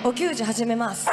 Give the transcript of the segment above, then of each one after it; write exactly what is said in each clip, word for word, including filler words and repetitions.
お給仕始めます。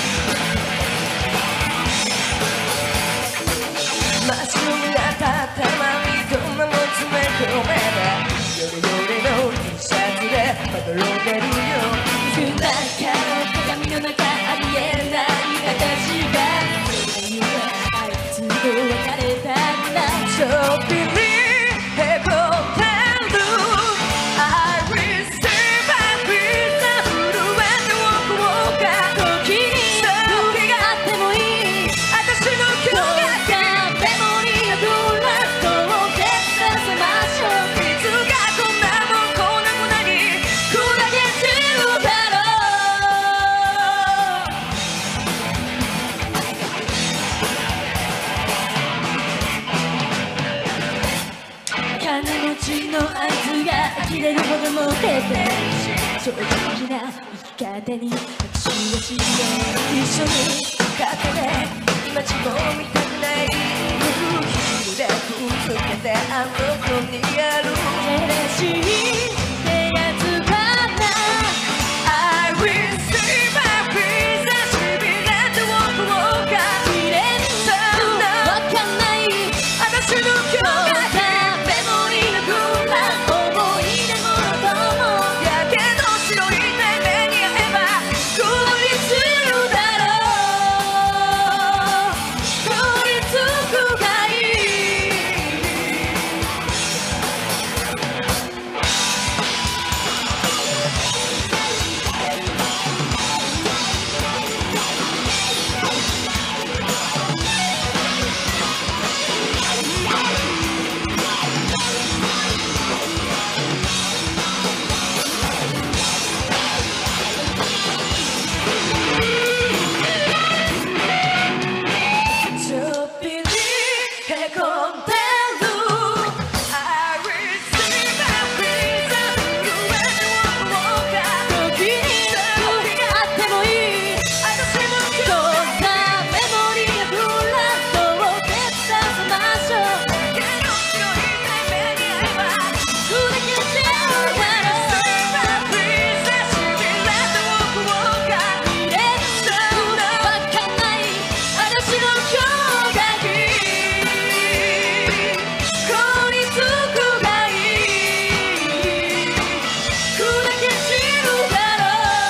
真っ白に当たって驚けるよ。 中鏡の中ありえない私がそれはあいつと別れたんだ。 ちょっぴりへこんでる I will survive with the blue and the walk walk 時に時があってもいい私の今日がメモリーのブラストを消させましょう。 いつかこんなもんこんなもなに砕け散るだろう。金持ちのあいつが呆れるほどモテてるし、正直な生き方に拍手をして一緒に肩で街も見たくない昼でくっつけてあの子にやる嬉しいってやつかな。 I will survive with the sleeping and the walk walk 綺麗さわかんない私の今日がメモリーのグラス思い出の友やけど白い目に合えば凍りつくだろう。凍りつくがいい。 ちょっぴりへこんでる I will survive with the blue and the walk walk 時に時があってもいい私の今日どんなメモリーやブラストを消させましょう。 やけど白い目に合えば砕けちゃうだろう。 Survive with the sleeping and the walk walk 綺麗さわかんない私の今日がいい。 凍りつくがいい砕け散るだろ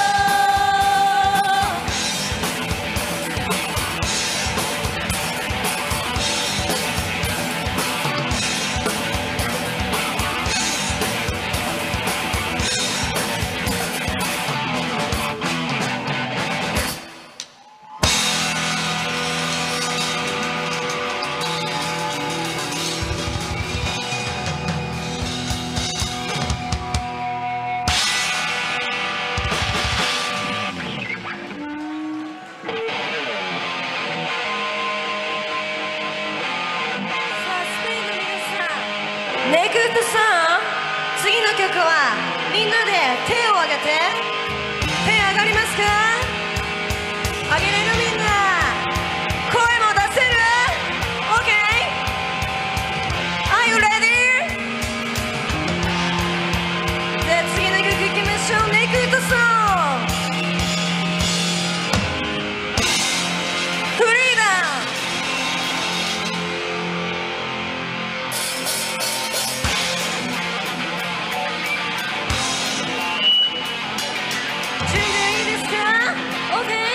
ネクストさん、次の曲はみんなで手を挙げて。手上がりますか？上げれるみんな。声も出せる？ OK？ Are you ready？ じゃあ次の曲いきましょう。ネクストさん、フリーダム。準備いいですか？ OK？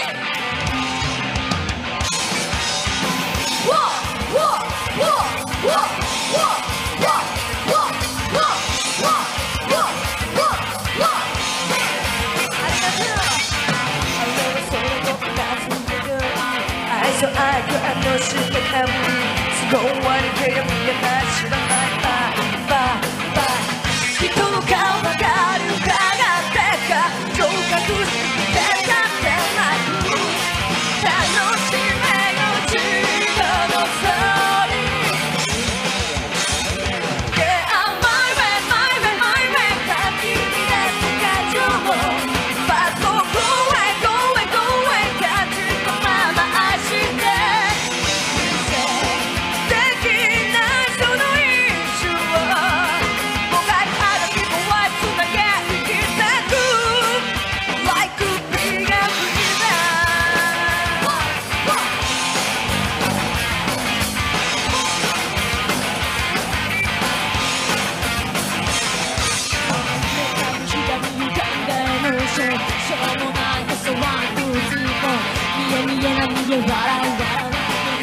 愛想あるあのしたかぶり都合悪い手が見えない知らないバーバーバー人の顔ばかり伺ってか聴覚してかってない楽しめよ自分のストーリー Yeah, my way, my way, my way 先に出す会場も But go away, go away, go away 感じたまま愛してできないその一瞬をもがいある希望はつなげ生きてく Like しょうしょうもない嘘ワンツースリーフォー見え見えな見え笑い笑い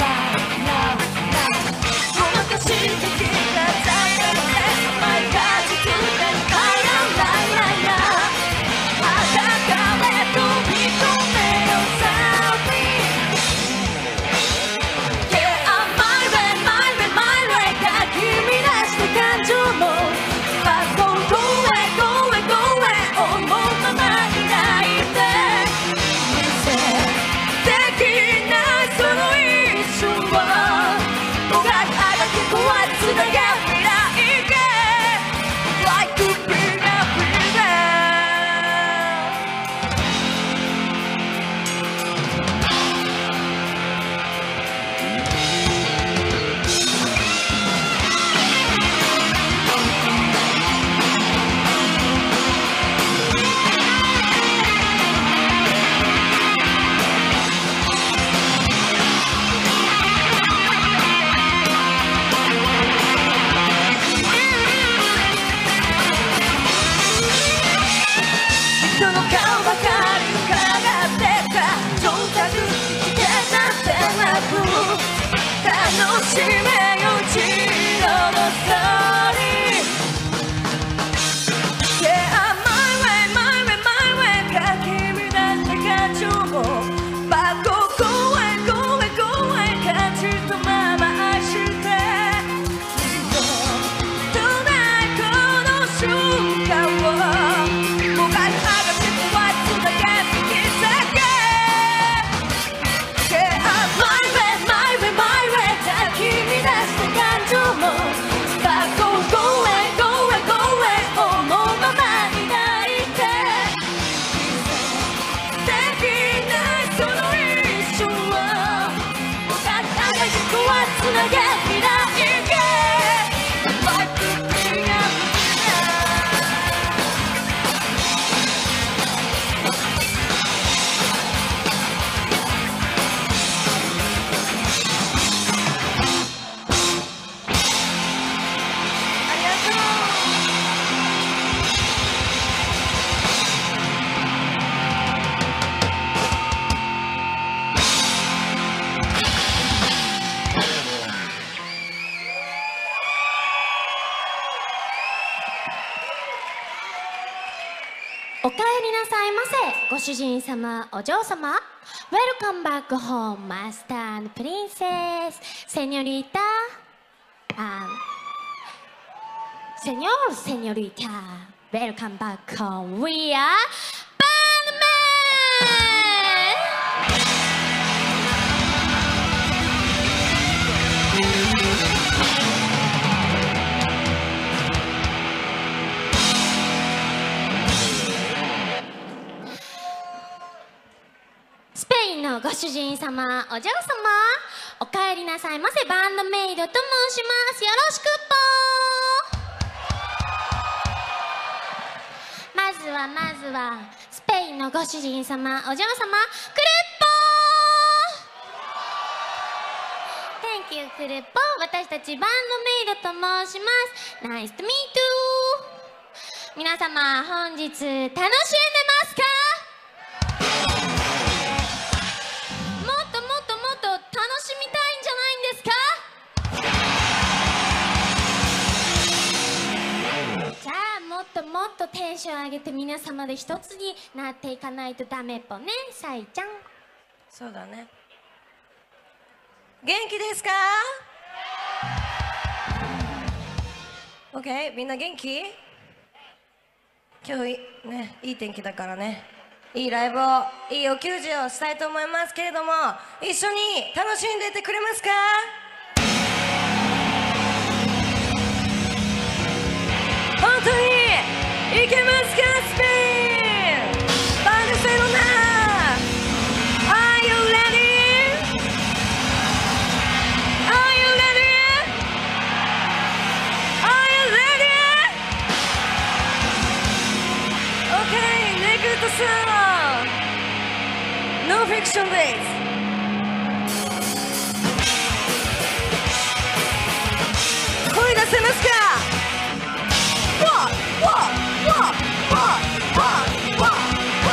おかえりなさいませ、ご主人様、お嬢様。Welcome back home, Master and Princess, Señorita, um, Señor, Señorita. Welcome back home. We are Bandman! スペインのご主人様、お嬢様、おかえりなさいませ。バンドメイドと申します。よろしくぽー。まずはまずはスペインのご主人様、お嬢様、クルッポー。 Thank you クルッポー。私たちバンドメイドと申します。 Nice to meet you。 皆様、本日楽しんでますか？もっとテンション上げて皆様で一つになっていかないとダメっぽね、さいちゃん。 そうだね。元気ですか？ OK、 みんな元気？今日ね、いい天気だからね、いいライブを、いいお給仕をしたいと思いますけれども、一緒に楽しんでいってくれますか？本当にいけますか？スペインバルセロナ Are you ready? Are you ready? Are you ready? Okay, next song No Fiction Days。 声出せますか？わっわっわっわっわっわっ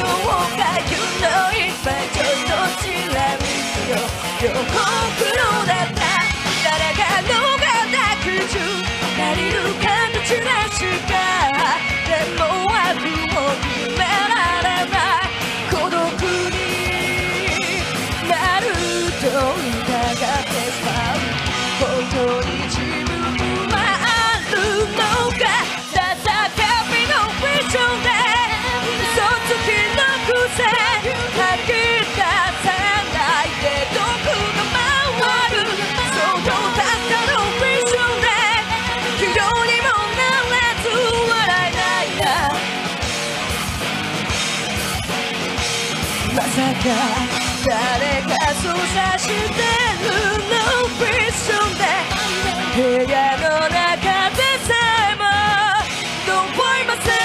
ょうか You know it ちょっとチラ見よ両方黒だった誰かのが抱く中足りる形なしかでも悪を決められない孤独になると疑ってしまう本当に自分はあるのかただ旅のビジョンで嘘つきの癖吐き出さないで毒が回るそうとたったのビジョンでヒーローにもなれず笑えないなまさか誰か操作してるのビジョンで部屋の中でさえもどう思いません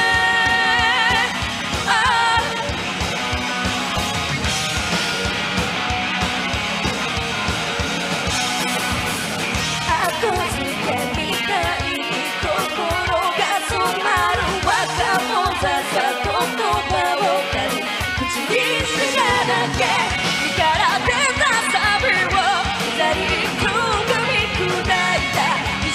後付けみたいに心が染まる若者ささ言葉を口にしなだけ身から出たサビを二人と噛み砕いた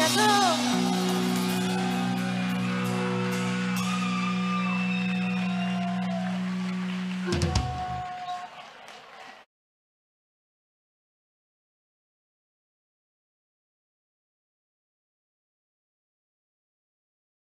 がとう。